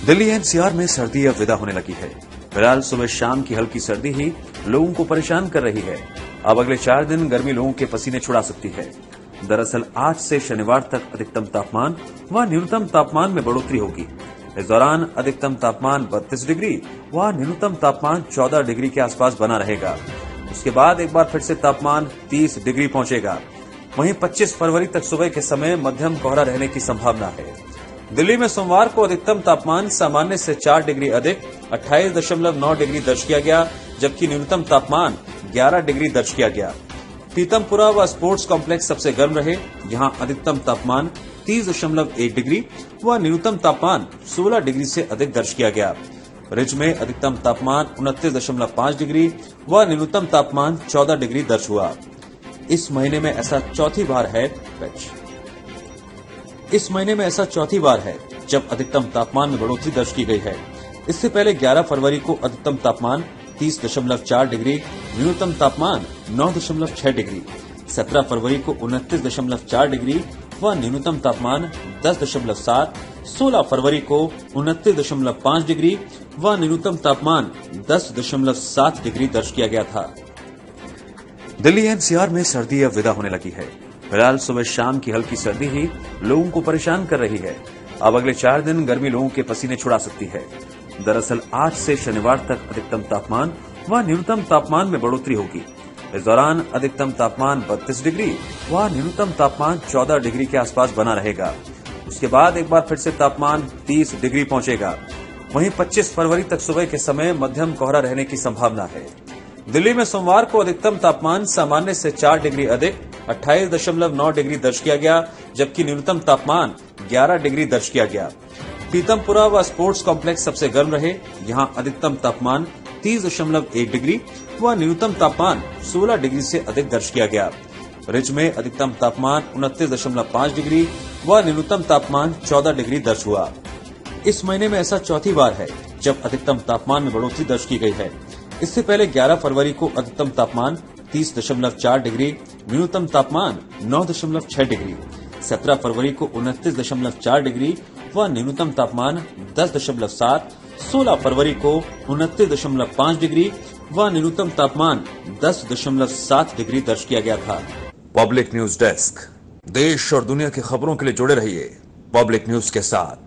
Delhi NCR में सर्दी अब विदा होने लगी है। फिलहाल सुबह शाम की हल्की सर्दी ही लोगों को परेशान कर रही है। अब अगले 4 दिन गर्मी लोगों के पसीने छुड़ा सकती है। दरअसल आज से शनिवार तक अधिकतम तापमान व न्यूनतम तापमान में बढ़ोतरी होगी। इस दौरान अधिकतम तापमान 32 डिग्री व न्यूनतम तापमान 14 डिग्री के आसपास बना रहेगा। उसके बाद एक बार फिर से तापमान 30 डिग्री पहुंचेगा। वहीं 25 फरवरी तक सुबह के समय मध्यम कोहरा रहने की संभावना है। दिल्ली में सोमवार को अधिकतम तापमान सामान्य से 4 डिग्री अधिक 28.9 डिग्री दर्ज किया गया, जबकि न्यूनतम तापमान 11 डिग्री दर्ज किया गया। पीतमपुरा व स्पोर्ट्स कॉम्प्लेक्स सबसे गर्म रहे, जहां अधिकतम तापमान 30.1 डिग्री व न्यूनतम तापमान 16 डिग्री से अधिक दर्ज किया गया। रिज में अधिकतम तापमान 29.5 डिग्री व न्यूनतम तापमान 14 डिग्री दर्ज हुआ। इस महीने में ऐसा चौथी बार है जब अधिकतम तापमान में बढ़ोतरी दर्ज की गई है। इससे पहले 11 फरवरी को अधिकतम तापमान 30.4 डिग्री, न्यूनतम तापमान 9.6 डिग्री, 17 फरवरी को 29.4 डिग्री व न्यूनतम तापमान 10.7, 16 फरवरी को 29.5 डिग्री व न्यूनतम तापमान 10.7 डिग्री दर्ज किया गया था। दिल्ली एनसीआर में सर्दी अब विदा होने लगी है। फिलहाल सुबह शाम की हल्की सर्दी ही लोगों को परेशान कर रही है। अब अगले 4 दिन गर्मी लोगों के पसीने छुड़ा सकती है। दरअसल आज से शनिवार तक अधिकतम तापमान व न्यूनतम तापमान में बढ़ोतरी होगी। इस दौरान अधिकतम तापमान 32 डिग्री व न्यूनतम तापमान 14 डिग्री के आसपास बना रहेगा। उसके बाद एक बार फिर से तापमान 30 डिग्री पहुंचेगा। वहीं 25 फरवरी तक सुबह के समय मध्यम कोहरा रहने की संभावना है। दिल्ली में सोमवार को अधिकतम तापमान सामान्य से 4 डिग्री अधिक 28.9 डिग्री दर्ज किया गया, जबकि न्यूनतम तापमान 11 डिग्री दर्ज किया गया। पीतमपुरा व स्पोर्ट्स कॉम्प्लेक्स सबसे गर्म रहे, जहां अधिकतम तापमान 30.1 डिग्री व न्यूनतम तापमान 16 डिग्री से अधिक दर्ज किया गया। रिज में अधिकतम तापमान 29.5 डिग्री व न्यूनतम तापमान 14 डिग्री दर्ज हुआ। इस महीने में ऐसा चौथी बार है जब अधिकतम तापमान में बढ़ोतरी दर्ज की गई है। इससे पहले 11 फरवरी को अधिकतम तापमान 30.4 डिग्री, न्यूनतम तापमान 9.6 डिग्री, 17 फरवरी को 29.4 डिग्री व न्यूनतम तापमान 10.7, 16 फरवरी को 29.5 डिग्री व न्यूनतम तापमान 10.7 डिग्री दर्ज किया गया था। पब्लिक न्यूज डेस्क, देश और दुनिया की खबरों के लिए जुड़े रहिए पब्लिक न्यूज के साथ।